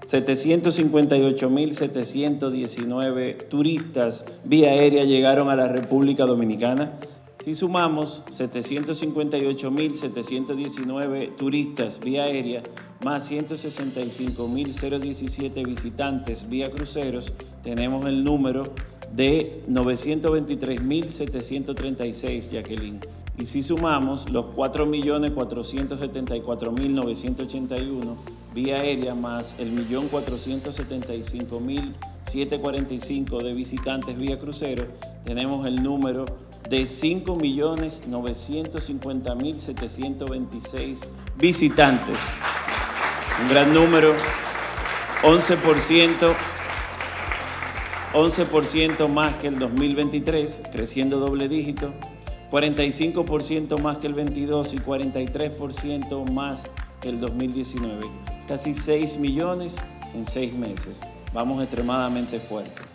758.719 turistas vía aérea llegaron a la República Dominicana. Si sumamos 758.719 turistas vía aérea más 165.017 visitantes vía cruceros, tenemos el número de 923.736, Jacqueline. Y si sumamos los 4.474.981 vía aérea más el 1.475.745 de visitantes vía crucero, tenemos el número de 5.950.726 visitantes. Un gran número, 11% más que el 2023, creciendo doble dígito, 45% más que el 22 y 43% más que el 2019. Casi 6 millones en 6 meses. Vamos extremadamente fuerte.